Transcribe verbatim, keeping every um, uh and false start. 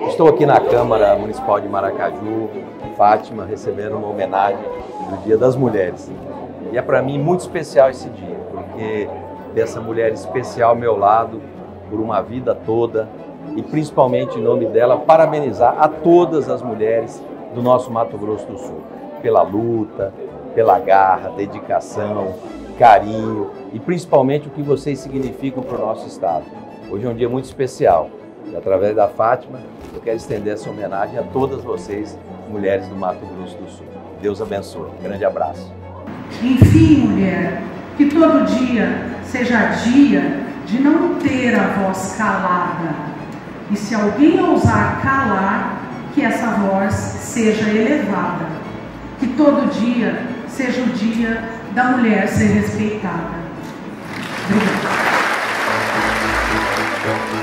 Estou aqui na Câmara Municipal de Maracaju, Fátima, recebendo uma homenagem do Dia das Mulheres. E é para mim muito especial esse dia, porque dessa mulher especial ao meu lado, por uma vida toda, e principalmente em nome dela, parabenizar a todas as mulheres do nosso Mato Grosso do Sul, pela luta, pela garra, dedicação, carinho e principalmente o que vocês significam para o nosso estado. Hoje é um dia muito especial e através da Fátima eu quero estender essa homenagem a todas vocês, mulheres do Mato Grosso do Sul. Deus abençoe. Um grande abraço. Enfim, mulher, que todo dia seja dia de não ter a voz calada. E se alguém ousar calar, que essa voz seja elevada. Que todo dia seja o dia da mulher ser respeitada. Obrigada.